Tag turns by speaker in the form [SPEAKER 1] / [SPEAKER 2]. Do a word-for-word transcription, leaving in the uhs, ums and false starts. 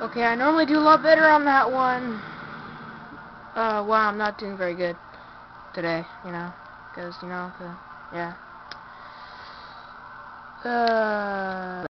[SPEAKER 1] Okay, I normally do a lot better on that one. Uh, wow, I'm not doing very good today, you know, because, you know, the, yeah. Uh...